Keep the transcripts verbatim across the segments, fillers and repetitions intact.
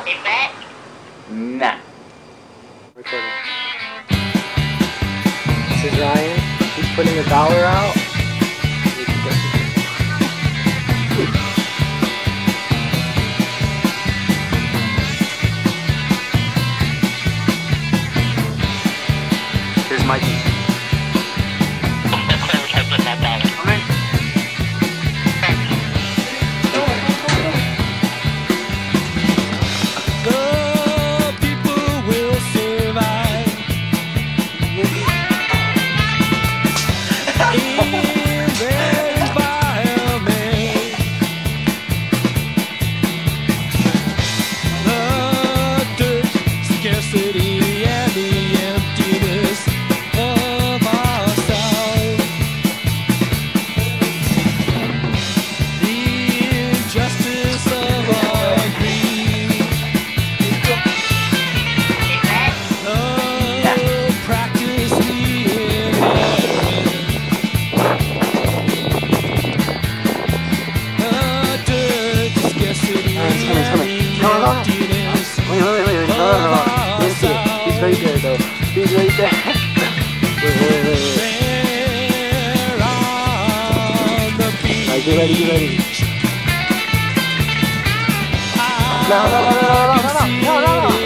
Nah. Recording. This is Ryan. He's putting a dollar out. Here's Mikey. Wait, wait, wait, wait, no, no, no, no. He's here. He's right there, though. He's right there. Wait, wait, wait, wait. Alright, get ready, get ready. No, no, no, no, no, no, no, no, no, no.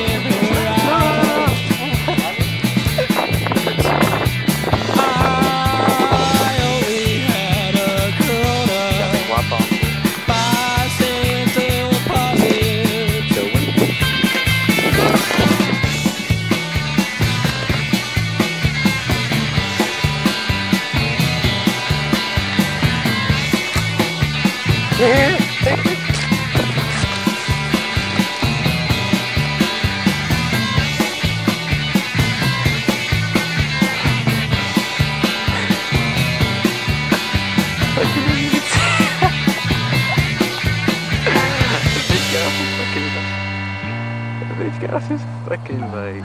Get off his fucking bike.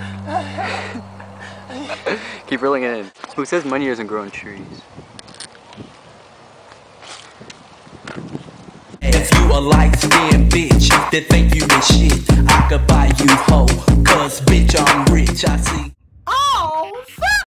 Keep rolling it in. Who says money doesn't grow on trees? If you a light-skinned bitch that think you the shit, I could buy you hoe, cause bitch I'm rich, I see.